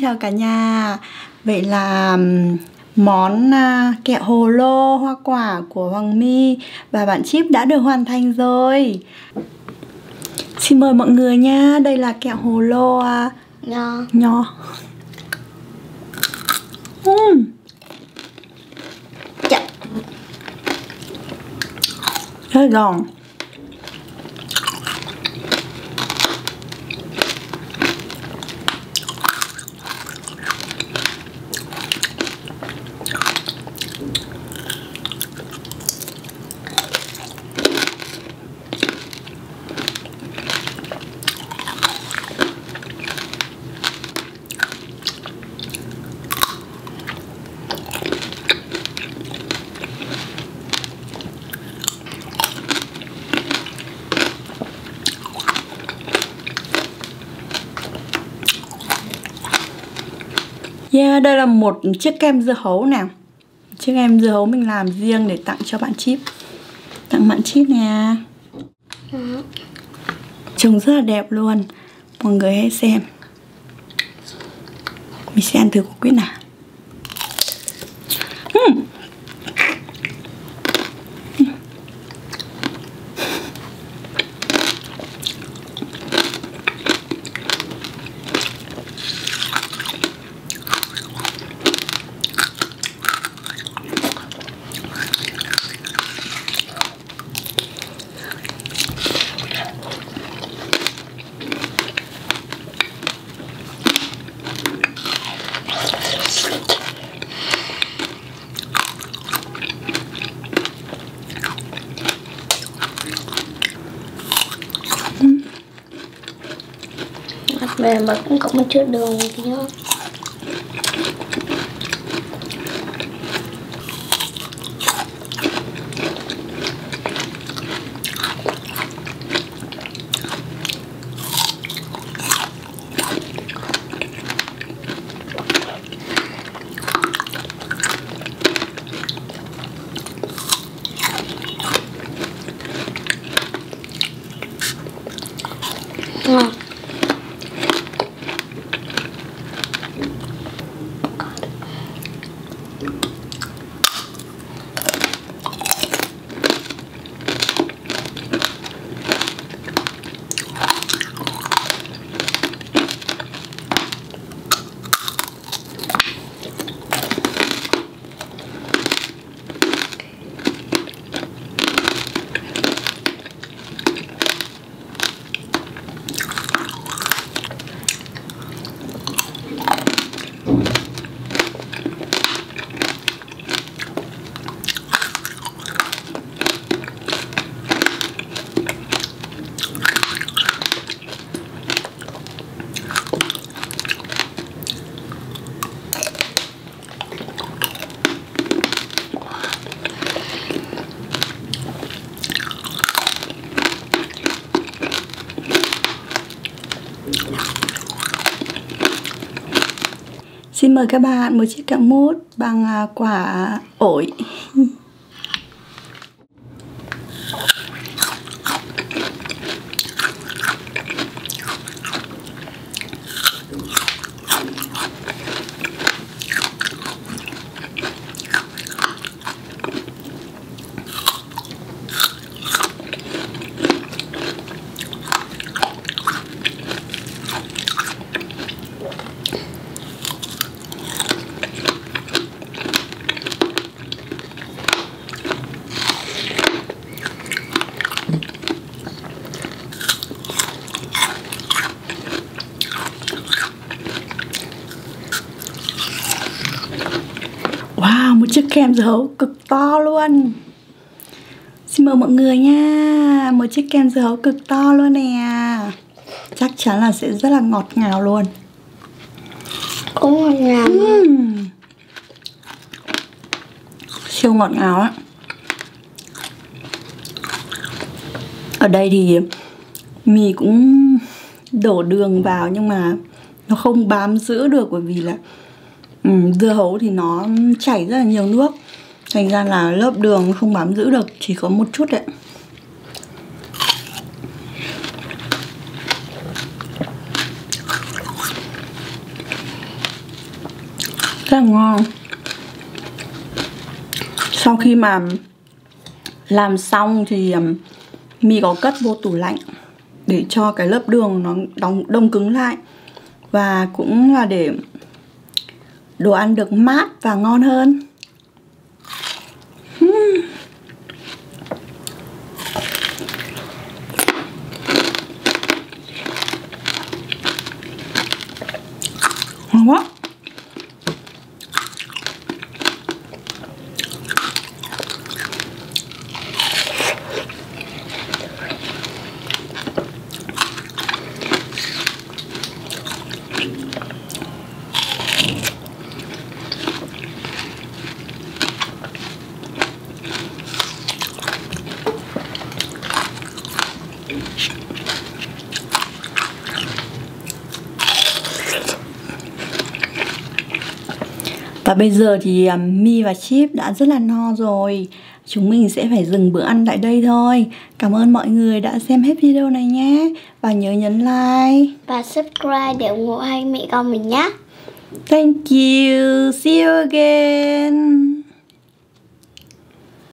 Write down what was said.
chào cả nhà. Vậy là món kẹo hồ lô hoa quả của Hoàng My và bạn Chip đã được hoàn thành rồi. Xin mời mọi người nha. Đây là kẹo hồ lô nho. Rất giòn. Yeah, đây là một chiếc kem dưa hấu nào. Chiếc kem dưa hấu mình làm riêng để tặng cho bạn Chip. Tặng bạn Chip nè. Trông rất là đẹp luôn. Mọi người hãy xem. Mình sẽ ăn thử quả quýt nào. Mẹ mà cũng có một chút đường thì nhá. Ngon. Xin mời các bạn một chiếc kẹo mút bằng quả ổi. Wow, một chiếc kem dưa hấu cực to luôn. Xin mời mọi người nha. Một chiếc kem dưa hấu cực to luôn nè. Chắc chắn là sẽ rất là ngọt ngào luôn. Cũng ngọt ngào. Siêu ngọt ngào á. Ở đây thì mì cũng đổ đường vào nhưng mà nó không bám giữ được, bởi vì là dưa hấu thì nó chảy rất là nhiều nước, thành ra là lớp đường không bám giữ được, chỉ có một chút đấy. Rất là ngon. Sau khi mà làm xong thì mì có cất vô tủ lạnh để cho cái lớp đường nó đông cứng lại, và cũng là để đồ ăn được mát và ngon hơn. Ngon quá. Và bây giờ thì My và Chip đã rất là no rồi. Chúng mình sẽ phải dừng bữa ăn tại đây thôi. Cảm ơn mọi người đã xem hết video này nhé. Và nhớ nhấn like và subscribe để ủng hộ hai mẹ con mình nhé. Thank you. See you again.